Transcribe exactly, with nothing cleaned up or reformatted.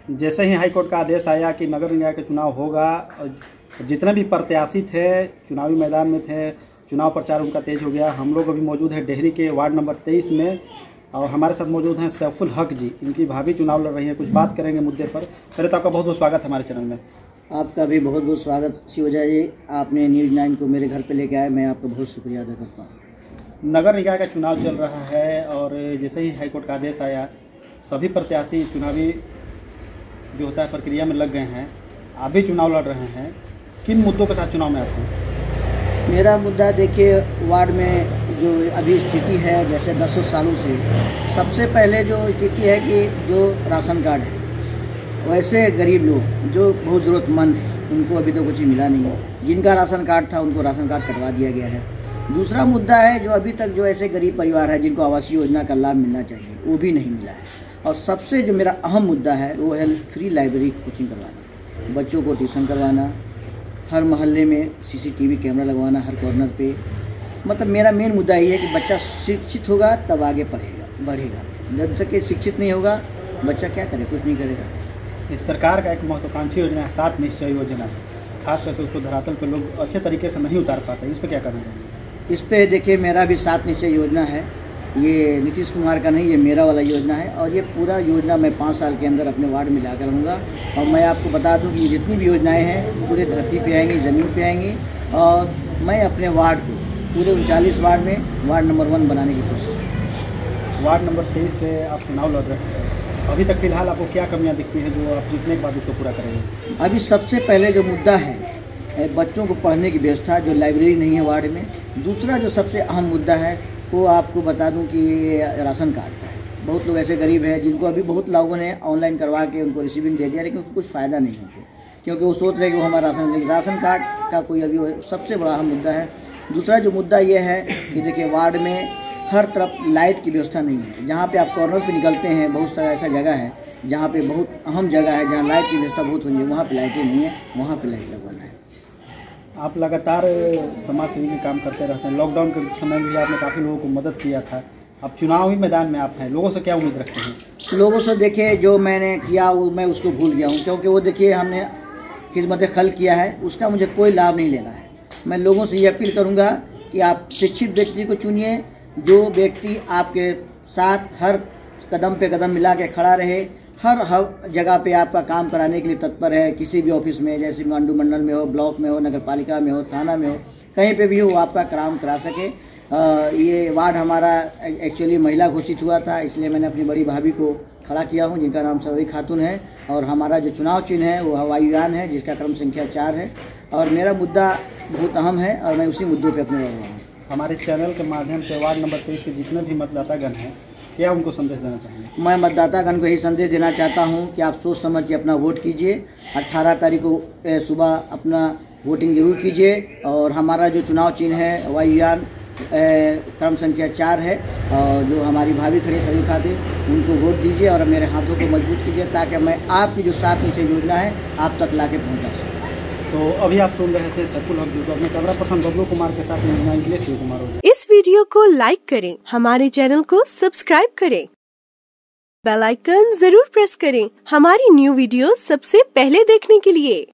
जैसे ही हाईकोर्ट का आदेश आया कि नगर निकाय का चुनाव होगा, जितने भी प्रत्याशी थे चुनावी मैदान में थे, चुनाव प्रचार उनका तेज हो गया। हम लोग अभी मौजूद है डेहरी के वार्ड नंबर तेईस में और हमारे साथ मौजूद हैं सैफुल हक जी। इनकी भाभी चुनाव लड़ रही हैं, कुछ बात करेंगे मुद्दे पर। पहले तो आपका बहुत बहुत स्वागत है हमारे चैनल में। आपका भी बहुत बहुत स्वागत शिवजा जी, आपने न्यूज़ नाइन को मेरे घर पे लेके आए, मैं आपका बहुत शुक्रिया अदा करता हूँ। नगर निकाय का चुनाव चल रहा है और जैसे ही हाईकोर्ट का आदेश आया, सभी प्रत्याशी चुनावी जो होता है प्रक्रिया में लग गए हैं। आप भी चुनाव लड़ रहे हैं, किन मुद्दों के साथ चुनाव में आते हैं? मेरा मुद्दा देखिए, वार्ड में जो अभी स्थिति है, जैसे दसों सालों से सबसे पहले जो स्थिति है कि जो राशन कार्ड है, वैसे गरीब लोग जो बहुत ज़रूरतमंद हैं उनको अभी तो कुछ मिला नहीं है। जिनका राशन कार्ड था उनको राशन कार्ड कटवा दिया गया है। दूसरा मुद्दा है जो अभी तक जो ऐसे गरीब परिवार है जिनको आवासीय योजना का लाभ मिलना चाहिए, वो भी नहीं मिला है। और सबसे जो मेरा अहम मुद्दा है वो है फ्री लाइब्रेरी कोचिंग करवाना, बच्चों को ट्यूशन करवाना, हर मोहल्ले में सीसीटीवी कैमरा लगवाना हर कॉर्नर पे। मतलब मेरा मेन मुद्दा ये है कि बच्चा शिक्षित होगा तब आगे पढ़ेगा बढ़ेगा। जब तक कि शिक्षित नहीं होगा बच्चा क्या करे, कुछ नहीं करेगा। इस सरकार का एक महत्वाकांक्षी योजना है सात निश्चय योजना, खास करके उसको धरातल पर लोग अच्छे तरीके से नहीं उतार पाते, इस पर क्या करना है? इस पे देखिए, मेरा भी सात निश्चय योजना है, ये नीतीश कुमार का नहीं, ये मेरा वाला योजना है। और ये पूरा योजना मैं पाँच साल के अंदर अपने वार्ड में लाकर रहूँगा। और मैं आपको बता दूं कि जितनी भी योजनाएं हैं पूरे धरती पे आएंगी, ज़मीन पे आएंगी। और मैं अपने वार्ड को पूरे उनचालीस वार्ड में वार्ड नंबर वन बनाने की कोशिश। वार्ड नंबर तेईस से आप चुनाव लड़ रहे हैं, अभी तक फिलहाल आपको क्या कमियाँ दिखती हैं जो आप जीतने के बाद उसको पूरा करेंगे? अभी सबसे पहले जो मुद्दा है बच्चों को पढ़ने की व्यवस्था, जो लाइब्रेरी नहीं है वार्ड में। दूसरा जो सबसे अहम मुद्दा है वो आपको बता दूं कि राशन कार्ड का है। बहुत लोग ऐसे गरीब हैं जिनको अभी बहुत लोगों ने ऑनलाइन करवा के उनको रिसीविंग दे दिया, लेकिन कुछ फ़ायदा नहीं होता, क्योंकि वो सोच रहे हैं कि वो हमारा राशन लेंगे। राशन कार्ड का कोई अभी सबसे बड़ा अहम मुद्दा है। दूसरा जो मुद्दा ये है कि देखिए, वार्ड में हर तरफ लाइट की व्यवस्था नहीं है। जहाँ पे आप कॉर्नर पे निकलते हैं, बहुत सारा ऐसा जगह है जहाँ पे बहुत अहम जगह है जहाँ लाइट की व्यवस्था बहुत होनी है, वहाँ पे लाइटें नहीं है, वहाँ पे लाइट लगवाना है। आप लगातार समाज सेवी में काम करते रहते हैं। लॉकडाउन के समय में भी आपने काफ़ी लोगों को मदद किया था। अब चुनावी मैदान में आप हैं, लोगों से क्या उम्मीद रखते हैं? लोगों से देखिए, जो मैंने किया वो मैं उसको भूल गया हूँ, क्योंकि वो देखिए हमने खिदमत खल्क किया है, उसका मुझे कोई लाभ नहीं लेना है। मैं लोगों से ये अपील करूँगा कि आप शिक्षित व्यक्ति को चुनिए, जो व्यक्ति आपके साथ हर कदम पे कदम मिला के खड़ा रहे, हर हर जगह पे आपका काम कराने के लिए तत्पर है। किसी भी ऑफिस में, जैसे मांडू मंडल में हो, ब्लॉक में हो, नगर पालिका में हो, थाना में हो, कहीं पे भी हो, आपका काम करा सके। आ, ये वार्ड हमारा एक्चुअली महिला घोषित हुआ था, इसलिए मैंने अपनी बड़ी भाभी को खड़ा किया हूँ, जिनका नाम सवई खातून है। और हमारा जो चुनाव चिन्ह है वो हवाई यान है, जिसका क्रम संख्या चार है। और मेरा मुद्दा बहुत अहम है और मैं उसी मुद्दों पर अपने रह रहा हूँ। हमारे चैनल के माध्यम से वार्ड नंबर तेईस के जितने भी मतदातागण हैं, क्या उनको संदेश देना चाहेंगे? मैं मतदातागण को यही संदेश देना चाहता हूं कि आप सोच समझ के अपना वोट कीजिए। अट्ठारह तारीख को सुबह अपना वोटिंग जरूर कीजिए। और हमारा जो चुनाव चिन्ह है हवाई यान क्रम संख्या चार है, और जो हमारी भाभी खड़ी सभी खातिर, उनको वोट दीजिए और मेरे हाथों को मजबूत कीजिए, ताकि मैं आपकी जो सात निश्चय योजना है आप तक ला के पहुँचा सकूँ। तो अभी आप सुन रहे थे सैफुल हक जी को, अपने कैमरा पर्सन बबलू कुमार के साथ न्यूज़ नाइन के लिए शिव कुमार हो। इस वीडियो को लाइक करें, हमारे चैनल को सब्सक्राइब करें, बेल आइकन जरूर प्रेस करें हमारी न्यू वीडियो सबसे पहले देखने के लिए।